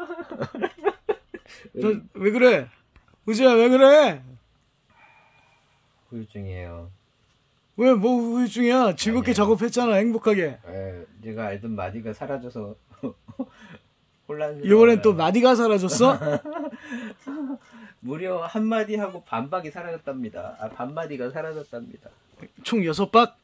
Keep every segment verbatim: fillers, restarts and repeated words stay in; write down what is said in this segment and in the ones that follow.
저, 왜 그래? 우지야, 왜 그래? 후유증이에요. 왜, 뭐 후유증이야? 즐겁게 아니에요. 작업했잖아, 행복하게. 에, 제가 알던 마디가 사라져서 혼란스러워요. 이번엔 또 마디가 사라졌어? 무려 한마디 하고 반박이 사라졌답니다. 아, 반마디가 사라졌답니다. 총 여섯 박?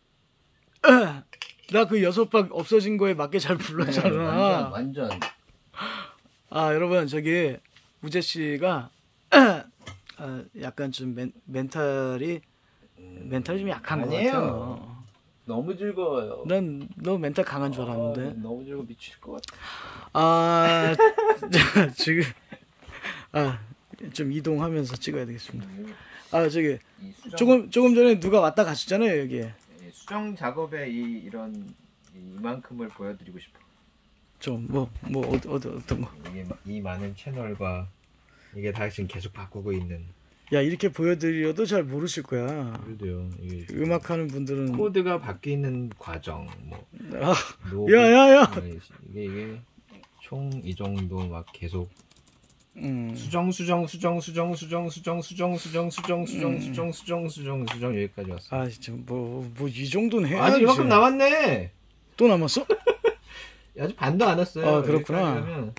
나 그 여섯 박 없어진 거에 맞게 잘 불렀잖아. 네, 완전, 완전. 아, 여러분, 저기, 우재 씨가, 아, 약간 좀 멘, 멘탈이, 음, 멘탈이 좀 약한 것 아니에요. 같아요. 너무 즐거워요. 난 너 멘탈 강한 줄 알았는데. 어, 너무 즐거워 미칠 것 같아. 아, 지금, 아, 좀 이동하면서 찍어야 되겠습니다. 아, 저기, 수정, 조금, 조금 전에 누가 왔다 가셨잖아요, 여기에. 수정 작업에 이, 이런 이만큼을 보여드리고 싶어. 좀, 뭐, 뭐, 어디, 어디, 어떤 거. 이게 이 많은 채널과 이게 다 지금 계속 바꾸고 있는. 야, 이렇게 보여드려도 잘 모르실 거야. 그래도요. 이게 음악하는 분들은. 코드가 바뀌는 과정, 뭐. 아, 노브, 야, 야, 야! 이게, 이게 총 이 정도 막 계속. 음. 수정, 수정, 수정, 수정, 수정, 수정, 수정, 수정, 수정, 수정, 수정, 수정, 수정, 수정, 여기까지 왔어. 아, 진짜, 뭐, 뭐, 이 정도는 해야지. 아직 이만큼 남았네! 또 남았어? 아직 반도 안 왔어요. 아, 그렇구나.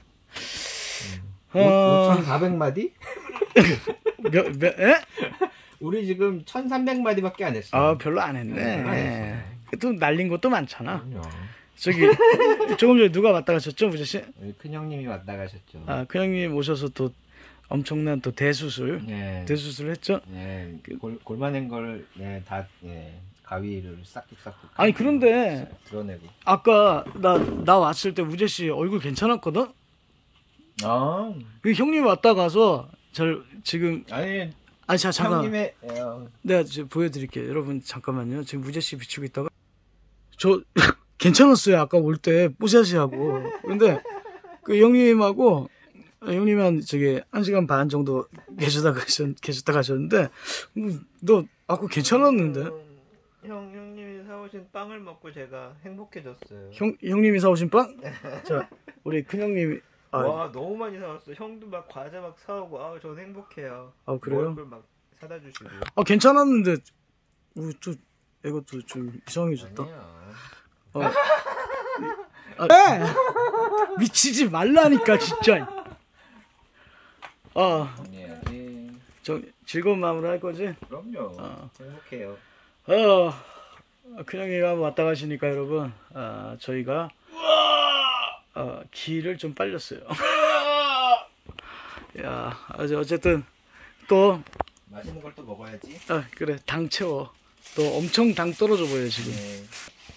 어... 오천사백 마디? 몇, 몇, 에? 우리 지금 천삼백 마디밖에 안 했어. 아, 별로 안 했네. 네, 또 날린 것도 많잖아. 그럼요. 저기, 조금 전에 누가 왔다 가셨죠, 우재씨? 우리 큰형님이 왔다 가셨죠. 아, 그 형님 오셔서 또 엄청난 또 대수술. 네. 대수술 했죠? 네. 골, 골만한 걸, 네, 다, 네, 가위를 싹둑싹둑. 아니, 그런데, 드러내고. 아까 나, 나 왔을 때 우재씨 얼굴 괜찮았거든? 아. 그 형님 왔다 가서, 절, 지금, 아니, 아니, 자, 잠깐. 형님의, 어, 내가 지금 보여드릴게요. 여러분, 잠깐만요. 지금 우재씨 비추고 있다가. 저, 괜찮았어요. 아까 올 때, 뽀샤시하고. 근데, 그 형님하고, 형님 한, 저기, 한 시간 반 정도 계시다 가셨, 계셨다 가셨는데, 음, 너, 아까 괜찮았는데? 형, 형님이 사오신 빵을 먹고 제가 행복해졌어요. 형, 형님이 사오신 빵? 자, 우리 큰형님이, 아, 와, 너무 많이 사왔어. 형도 막 과자 막 사오고, 아우, 전 행복해요. 아, 그래요? 먹을 걸 막 사다 주시고. 아, 괜찮았는데, 우, 또, 이것도 좀 이상해졌다. 아니야. 어. 아, 네! 미치지 말라니까, 진짜. 아, 정리해야지. 저, 즐거운 마음으로 할 거지? 그럼요. 어. 행복해요. 어, 큰형님이 한번 왔다 가시니까, 여러분, 아, 저희가, 어, 기를 좀 빨렸어요. 야, 아주 어쨌든, 또, 맛있는 걸 또 먹어야지. 아, 그래, 당 채워. 또 엄청 당 떨어져 보여, 지금. 네.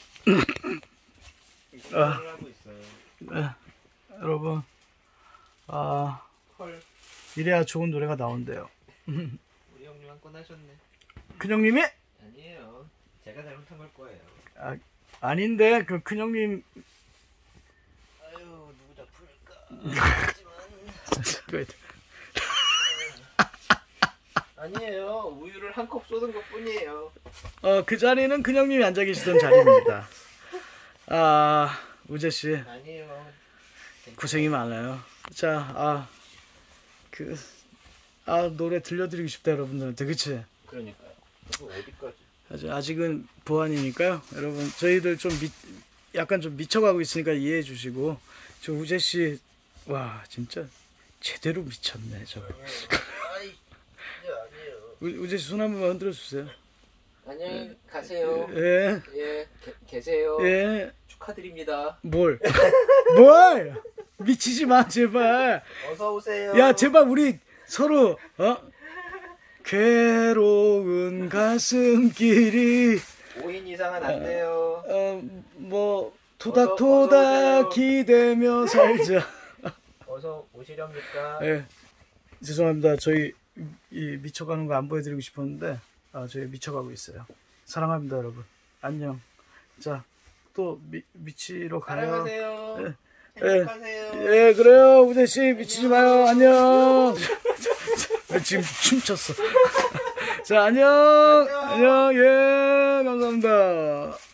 아. 하고 있어요. 네, 여러분, 아, 헐. 이래야 좋은 노래가 나온대요. 우리 형님 한 건 하셨네. 큰형님이? 아니에요. 제가 잘못한 걸 거예요. 아, 아닌데, 그 큰형님. 아유, 누구 작품일까? 아니에요. 우유를 한 컵 쏟은 것 뿐이에요. 어, 그 자리는 큰형님이 앉아 계시던 자리입니다. 아, 우재씨, 아니에요. 고생이 많아요. 자, 아, 그, 아, 노래 들려드리고 싶다, 여러분들한테. 그치? 그러니까요. 그거 어디까지? 아직, 아직은 보안이니까요. 여러분, 저희들 좀 미, 약간 좀 미쳐가고 있으니까 이해해 주시고. 저 우재씨, 와, 진짜 제대로 미쳤네, 저거. 아이, 아니에요. 우재씨 손 한 번만 흔들어 주세요. 안녕히 가세요. 예, 예, 게, 계세요. 예. 축하드립니다. 뭘? 뭘? 미치지 마, 제발. 어서 오세요. 야, 제발 우리 서로, 어? 괴로운 가슴길이, 오 인 이상은 안 돼요. 어, 뭐, 어서 토닥토닥 오세요. 기대며 살자. 어서 오시렵니까? 예. 죄송합니다. 저희 이 미쳐가는 거 안 보여드리고 싶었는데, 아, 저희 미쳐가고 있어요. 사랑합니다, 여러분. 안녕. 자, 또 미, 미치러 가요. 사랑하세요. 예. 행복하세요. 예, 그래요. 우재씨, 미치지 마요. 안녕. 지금 춤췄어. 자, 안녕. 안녕. 예, 감사합니다.